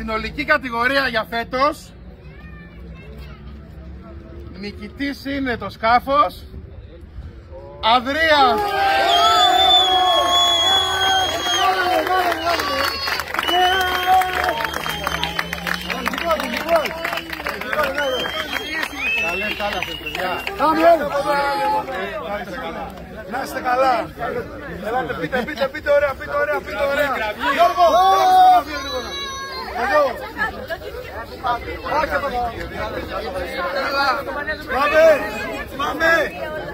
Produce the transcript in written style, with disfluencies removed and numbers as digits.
Συνολική κατηγορία για φέτος. Νικητής είναι το σκάφος Ανδρέας. Καλές θάλασσες, παιδιά. Να είστε καλά. Ελάτε, πείτε ωραία. Γιώργο! Εδώ! Πάμε!